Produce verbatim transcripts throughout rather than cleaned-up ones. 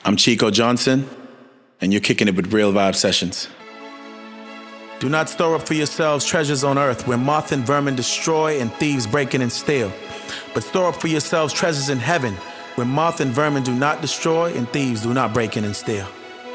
I'm Chico Johnson, and you're kicking it with Real Vibez Sessions. Do not store up for yourselves treasures on earth where moth and vermin destroy and thieves break in and steal. But store up for yourselves treasures in heaven where moth and vermin do not destroy and thieves do not break in and steal.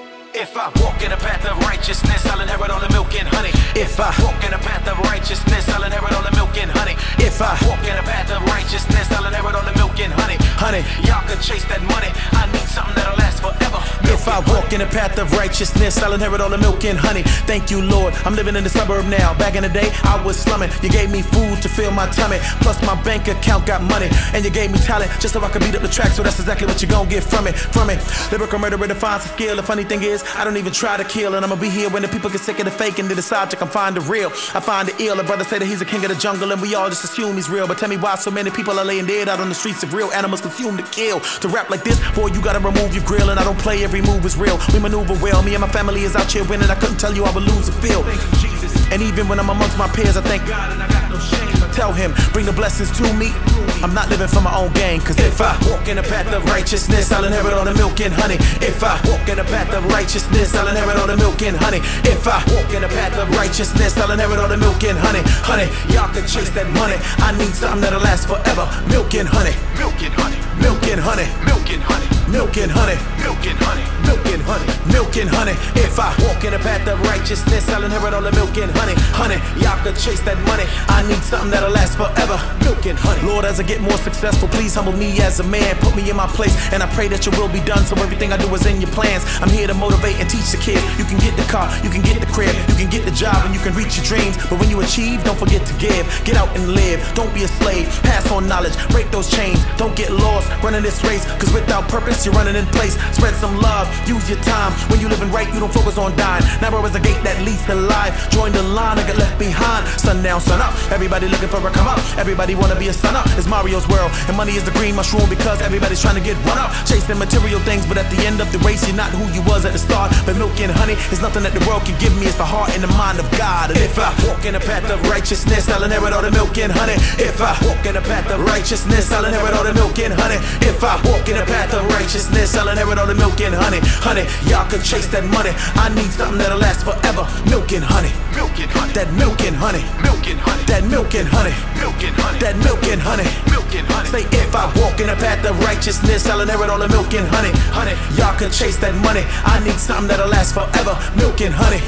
If I walk in a path of righteousness, I'll inherit all the milk and honey. If I walk in a path of righteousness, I'll inherit all the milk and honey. If I walk in a path of righteousness, I'll inherit all the milk and honey. Honey, y'all can chase that money. I need something that'll last forever. If I walk in a path of righteousness, I'll inherit all the milk and honey. Thank you, Lord. I'm living in the suburb now. Back in the day, I was slumming. You gave me food to fill my tummy. Plus my bank account got money. And you gave me talent just so I could beat up the track. So that's exactly what you gon' get from it. From it. Lyrical murderer defines the skill. The funny thing is, I don't even try to kill. And I'ma be here when the people get sick of the fake and they decide to come find the real. I find it ill. The brother say that he's a king of the jungle and we all just assume he's real. But tell me why so many people are laying dead out on the streets of real animals consumed to kill. To rap like this, boy, you gotta remove your grill. And I don't play every move is real. We maneuver well. Me and my family is out here winning. I couldn't tell you I would lose a feel. And even when I'm amongst my peers, I thank God and I got no shame. I tell him, bring the blessings to me. I'm not living for my own gain. Cause if I walk in a path of righteousness, I'll inherit all the milk and honey. If I walk in a path of righteousness, I'll inherit all the milk and honey. If I walk in a path of righteousness, I'll inherit all the milk and honey. Honey, y'all can chase that money. I need something that'll last forever. Milk and honey. Milk and honey. Milk and honey. Milk and honey. Milk and honey. Milk and honey. Milk and honey. Milk and honey. If I walk in a path of righteousness, I'll inherit all the milk and honey. Honey, y'all can chase that money. I need something that'll last forever. Milk and honey. Lord, as I get more successful, please humble me as a man. Put me in my place, and I pray that your will be done. So everything I do is in your plans. I'm here to motivate and teach the kids. You can get the car, you can get the crib, you can get the job, and you can reach your dreams. But when you achieve, don't forget to give. Get out and live. Don't be a slave. Pass on knowledge. Break those chains. Don't get lost running this race. Cause without purpose, you're running in place. Spread some love. Use your time. When you living right, you don't focus on dying. Narrow is a gate that leads to life. Join the line or get left behind. Sun down, sun up. Everybody looking for a come up. Everybody wanna be a sun up. It's Mario's world, and money is the green mushroom because everybody's trying to get one up. Chasing material things, but at the end of the race, you're not who you was at the start. But milk and honey is nothing that the world can give me. It's the heart and the mind of God. And if I walk in a path of righteousness, I'll inherit all the milk and honey. If I walk in a path of righteousness, I'll inherit all the milk and honey. If I walk in a path of righteousness, I'll inherit all the milk and honey. Honey, y'all can chase that money. I need something that'll last forever. Milk and honey. Milk and honey. That milk and honey. Milk and honey. That milk and honey. Milk and honey. That milk and honey. Milk and honey. Say if I walk in a path of righteousness, I'll inherit all the milk and honey. Honey, y'all can chase that money. I need something that'll last forever. Milk and honey.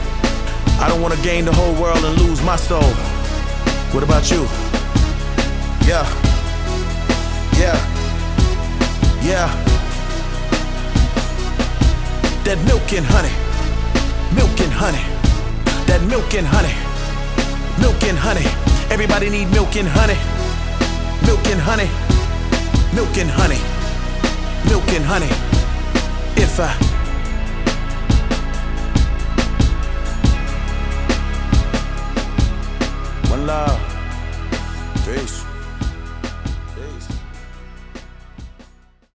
I don't wanna gain the whole world and lose my soul. What about you? Yeah. Yeah. Yeah. That milk and honey. Milk and honey. That milk and honey. Milk and honey. Everybody need milk and honey. Milk and honey. Milk and honey. Milk and honey. If I One love. Peace.